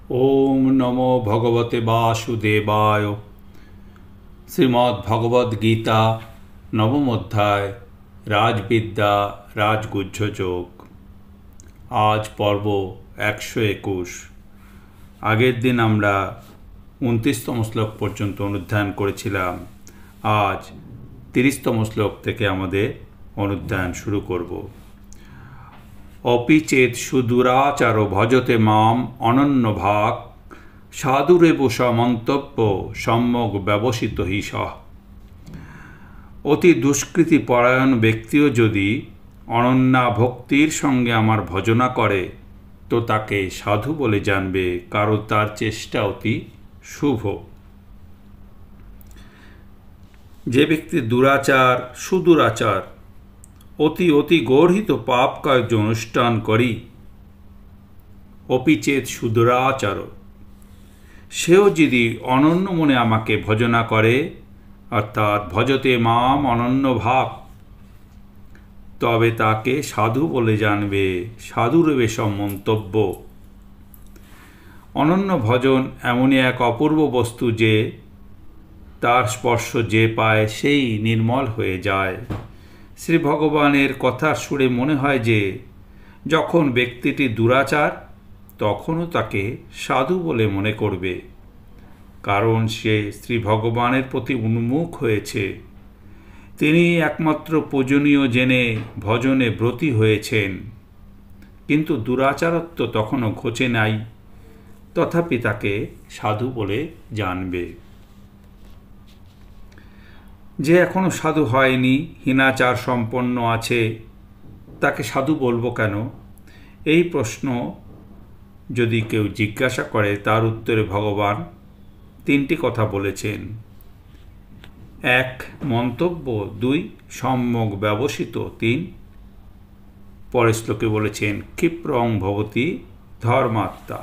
ओम नमो भगवते वासुदेवाय। श्रीमद् भगवद गीता नवम अध्याय राजविद्या राजगुह्य योग। आज पर्व 121। आगेर दिन आमरा 29तम श्लोक पर्यन्त अनुध्यान करेछिलाम। आज 30तम श्लोक थेके आमादेर अनुध्यान शुरू करब। अपि चेत् सुदुराचारो भजते माम अनन्य भाग साधुरेव समन्तव्य सम्यक व्यवसित हि सः। अति दुष्कृति परायण व्यक्तिओ यदि अनन्या भक्तिर संगे आमार भजना करे तो ताके साधु बोले जानबे, कारण तार चेष्टा अति शुभ। जे व्यक्ति दुराचार सुदुराचार अति अति गौरहित पाप कार्य अनुष्ठान करी अपि चेत सुदुराचार सेও यदि अनन्य मने आमाके भजना करे अर्थात भजते माम अनन्य भाव तबे ताके साधु बोले जानबे, साधुरेव समन्तव्य। अनन्य भजन एमनই एक अपूर्व वस्तु जे तार स्पर्श जे पाय सेई निर्मल हये जाय। श्री भगवानेर कथार सुरे मने हय जे जखन व्यक्तिटी दुराचार तखनो ताके साधु बोले मने करबे, कारण से श्री भगवानेर प्रति उन्मुख हयेछे। तिनि एकमात्र पूजनीय जेने भजने ब्रती हयेछेन, किन्तु दुराचारत्व तखनो घोचे नाई, तथापि ताके साधु बोले जानबे। जे एखोनो साधु हयनि हीनाचार सम्पन्न आछे ताके साधु बोलबो केन? एई प्रश्न यदि केउ जिज्ञासा करे तार उत्तरे भगवान तीनटी कथा बोलेछेन। एक मंतव्य, दुई सम्यक व्यवसित, तीन परेर श्लोके बोलेछेन क्षिप्रं भवति धर्मात्मा।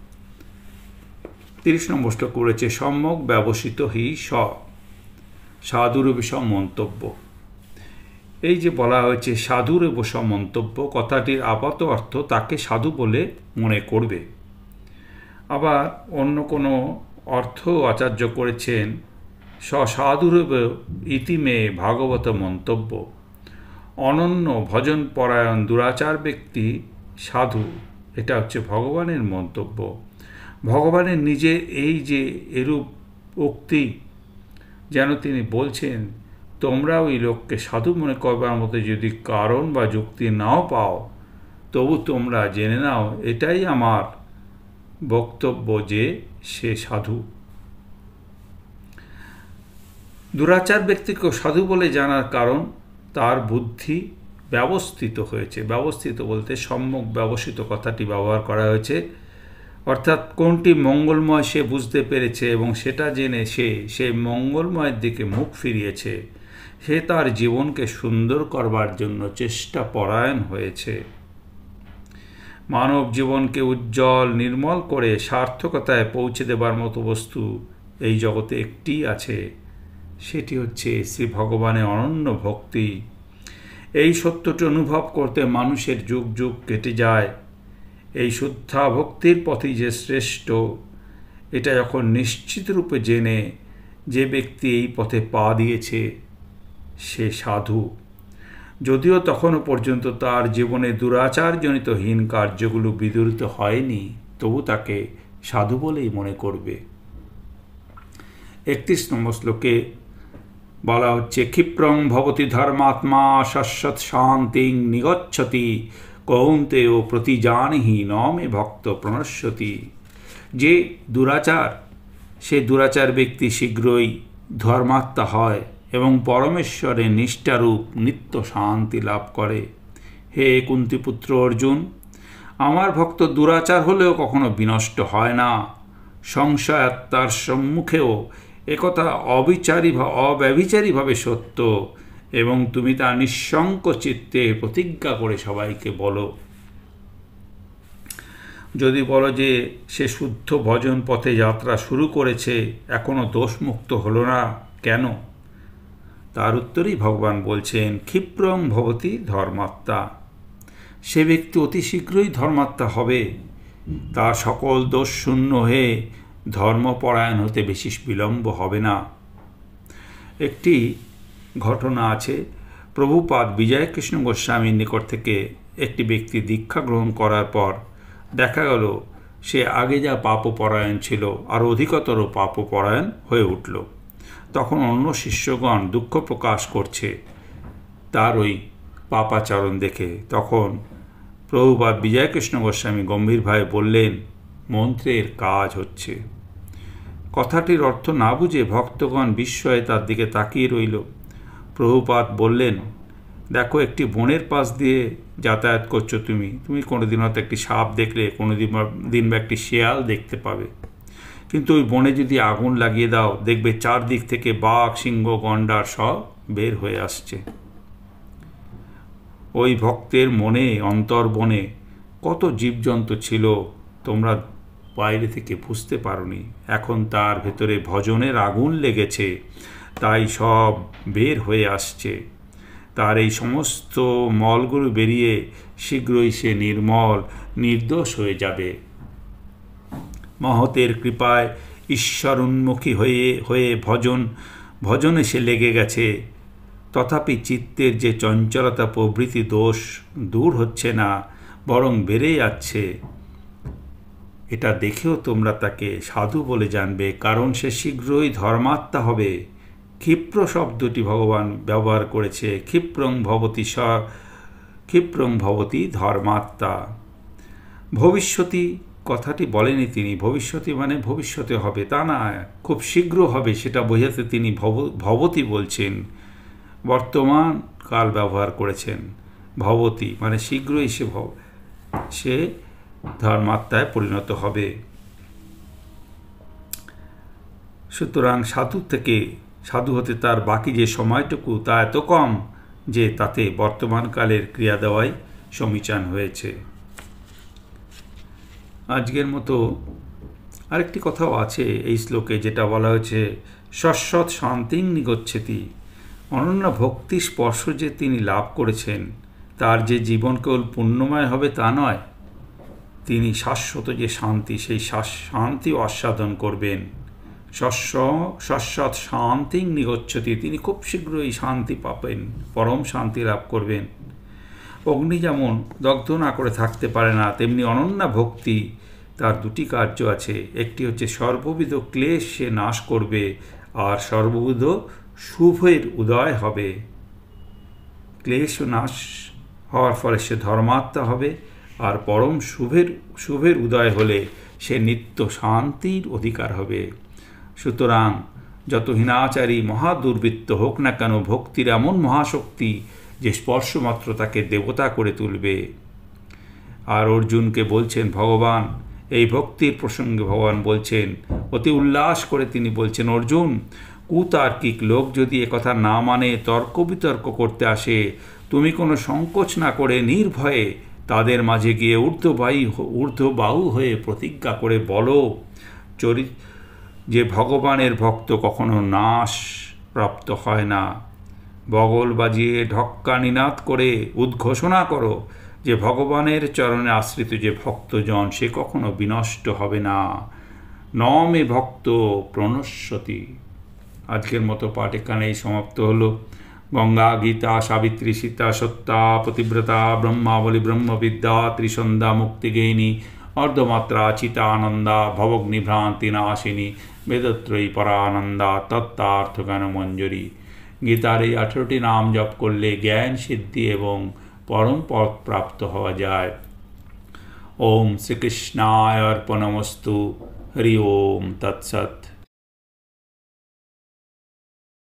30 নম্বর শ্লোক বলেছে সম্যক ব্যবসিত হি স, সাধুরেব সমন্তব্য। এই যে বলা হয়েছে সাধুরেব সমন্তব্য, কথাটির আপাত অর্থ তাকে সাধু বলে মনে করবে। আবার অন্য কোনো অর্থ আচার্য করেছেন সাধুরেব ইতিমে ভাগবত মন্তব্য। অনন্য ভজন পরায়ণ দুরাচার ব্যক্তি সাধু, এটা হচ্ছে ভগবানের মন্তব্য। ভগবানের নিজে এই যে এরূপ উক্তি যেন তিনি বলছেন তোমরা ওই লোককে সাধু মনে করবার মতো যদি কারণ বা যুক্তি নাও পাও তবু তোমরা জেনে নাও এটাই আমার বক্তব্য যে সে সাধু। দুরাচার ব্যক্তিকে সাধু বলে জানার কারণ তার বুদ্ধি ব্যবস্থিত হয়েছে। ব্যবস্থিত বলতে সম্যক ব্যবস্থিত কথাটি ব্যবহার করা হয়েছে, অর্থাৎ কোনটি মঙ্গলময় সে বুঝতে পেরেছে এবং সেটা জেনে সে মঙ্গলময়ের দিকে মুখ ফিরিয়েছে। সে তার জীবনকে সুন্দর করবার জন্য চেষ্টা পরায়ণ হয়েছে। মানব জীবনকে উজ্জ্বল নির্মল করে সার্থকতায় পৌঁছে দেবার মতো বস্তু এই জগতে একটিই আছে, সেটি হচ্ছে শ্রী ভগবানের অনন্য ভক্তি। এই সত্যটি অনুভব করতে মানুষের যুগ যুগ কেটে যায়। এই শুদ্ধা ভক্তির পথই যে শ্রেষ্ঠ, এটা যখন নিশ্চিত রূপে জেনে যে ব্যক্তি এই পথে পা দিয়েছে সে সাধু। যদিও তখনও পর্যন্ত তার জীবনে দুরাচারজনিত হীন কার্যগুলো বিদূরিত হয়নি, তবু তাকে সাধু বলেই মনে করবে। 31 নম্বর শ্লোকে বলা হচ্ছে ক্ষিপ্রং ভবতি ধর্মাত্মা শাশ্বত শান্তিং নিগচ্ছতি কৌন্তেয় প্রতিজানিহি ন মে ভক্ত প্রণশ্যতি। যে দুরাচার সে দুরাচার ব্যক্তি শীঘ্রই ধর্মাত্মা হয় এবং পরমেশ্বরের নিষ্ঠারূপ নিত্য শান্তি লাভ করে। হে কুন্তিপুত্র অর্জুন, আমার ভক্ত দুরাচার হলেও কখনো বিনষ্ট হয় না। সংশয় আত্মার সম্মুখেও একথা অব্যভিচারীভাবে সত্য এবং তুমি তা নিঃশঙ্ক চিত্তে প্রতিজ্ঞা করে সবাইকে বলো। যদি বলো যে সে শুদ্ধ ভজন পথে যাত্রা শুরু করেছে এখনো দোষমুক্ত হলো না কেন, তার উত্তরেই ভগবান বলছেন ক্ষিপ্রং ভবতি ধর্মাত্মা। সে ব্যক্তি অতি শীঘ্রই ধর্মাত্মা হবে তার সকল দোষ শূন্য হয়ে ধর্মপরায়ণ হতে বেশি বিলম্ব হবে না। একটি ঘটনা আছে, প্রভুপাদ বিজয়কৃষ্ণ গোস্বামীর নিকট থেকে একটি ব্যক্তি দীক্ষা গ্রহণ করার পর দেখা গেল সে আগে যা পাপপরায়ণ ছিল আর অধিকতর পাপপরায়ণ হয়ে উঠল। তখন অন্য শিষ্যগণ দুঃখ প্রকাশ করছে তার ওই পাপাচরণ দেখে। তখন প্রভুপাদ বিজয়কৃষ্ণ গোস্বামী গম্ভীরভাবে বললেন, মন্ত্রের কাজ হচ্ছে। কথাটির অর্থ না বুঝে ভক্তগণ বিস্ময়ে তার দিকে তাকিয়ে রইল। প্রভুপাদ বললেন, দেখো, একটি বনের পাশ দিয়ে যাতায়াত করছো তুমি কোনোদিন হয়তো একটি সাপ দেখলে, দিন বা একটি শেয়াল দেখতে পাবে, কিন্তু ওই বনে যদি আগুন লাগিয়ে দাও দেখবে চারদিক থেকে বাঘ, সিংহ, গন্ডার সব বের হয়ে আসছে। ওই ভক্তের মনে, অন্তর্বনে কত জীবজন্তু ছিল তোমরা বাইরে থেকে বুঝতে পারোনি। এখন তার ভেতরে ভজনের আগুন লেগেছে, তাই সব বের হয়ে আসছে। তার এই সমস্ত মলগুলো বেরিয়ে শীঘ্রই সে নির্মল, নির্দোষ হয়ে যাবে। মহতের কৃপায় ঈশ্বর উন্মুখী হয়ে ভজনে সে লেগে গেছে। তথাপি চিত্তের যে চঞ্চলতা প্রভৃতি দোষ দূর হচ্ছে না, বরং বেড়ে যাচ্ছে। এটা দেখেও তোমরা তাকে সাধু বলে জানবে, কারণ সে শীঘ্রই ধর্মাত্মা হবে। ক্ষিপ্র শব্দটি ভগবান ব্যবহার করেছে। ক্ষিপ্রং ভবতি ধর্মাত্মা। ভবিষ্যতি কথাটি বলেনি তিনি। ভবিষ্যতি মানে ভবিষ্যতে হবে তা না, খুব শীঘ্র হবে সেটা বোঝাতে তিনি ভবতি বলছেন। বর্তমান কাল ব্যবহার করেছেন। ভবতি মানে শীঘ্রই সে ধর্মাত্মায় পরিণত হবে। সুতরাং সাধু হতে তার বাকি যে সময়টুকু তা এত কম যে তাতে বর্তমানকালের ক্রিয়া দেওয়াই সমীচীন হয়েছে। আজকের মতো আরেকটি কথাও আছে এই শ্লোকে, যেটা বলা হয়েছে, শশ্বৎ শান্তিং নিগচ্ছেতি। অনন্য ভক্তি স্পর্শ যে তিনি লাভ করেছেন, তার যে জীবন কেবল পুণ্যময় হবে তা নয়, তিনি শাশ্বত যে শান্তি, সেই শান্তিও আস্বাদন করবেন। শশ্বৎ শান্তিং নিগচ্ছতি, তিনি খুব শীঘ্রই শান্তি পাবেন, পরম শান্তি লাভ করবেন। অগ্নি যেমন দগ্ধ না করে থাকতে পারে না, তেমনি অনন্য ভক্তি তার দুটি কার্য আছে। একটি হচ্ছে সর্ববিধ ক্লেশ সে নাশ করবে, আর সর্ববিধ শুভের উদয় হবে। ক্লেশ নাশ হওয়ার ফলে সে ধর্মাত্মা হবে, আর পরম শুভের উদয় হলে সে নিত্য শান্তির অধিকার হবে। সুতরাং যত হীনাচারী মহাদুর্বৃত্ত হোক না কেন, ভক্তির এমন মহাশক্তি যে স্পর্শমাত্র তাকে দেবতা করে তুলবে। আর অর্জুনকে বলছেন ভগবান, এই ভক্তির প্রসঙ্গে ভগবান বলছেন, অতি উল্লাস করে তিনি বলছেন, অর্জুন, কুতার্কিক লোক যদি একথা না মানে তর্ক বিতর্ক করতে আসে, তুমি কোনো সংকোচ না করে নির্ভয়ে তাদের মাঝে গিয়ে ঊর্ধ্ববাহু হয়ে প্রতিজ্ঞা করে বলো যে ভগবানের ভক্ত কখনো নাশ প্রাপ্ত হয় না। বগল বাজিয়ে ঢক্কা নিনাদ করে উদ্ঘোষণা করো যে ভগবানের চরণে আশ্রিত যে ভক্তজন সে কখনো বিনষ্ট হবে না। নমে ভক্ত প্রণশ্যতি। আজকের মতো পাঠ এখানেই সমাপ্ত হলো। গঙ্গা, গীতা, সাবিত্রী, সীতা, সত্যা, পতিব্রতা, ব্রহ্মাবলী, ব্রহ্মবিদ্যা, ত্রিসন্ধ্যা, মুক্তিগেহিনী, অর্ধমাত্রা, চিতানন্দা, ভবগ্নিভ্রান্তি নাশিনী, বেদত্রয়ী পরানন্দা, তত্ত্বার্থজ্ঞান মঞ্জুরি। গীতার এই 18টি নাম জপ করলে জ্ঞান, সিদ্ধি এবং পরম পদ প্রাপ্ত হওয়া যায়। ওম শ্রীকৃষ্ণায় অর্পণমস্তু। হরি ওম তৎসৎ।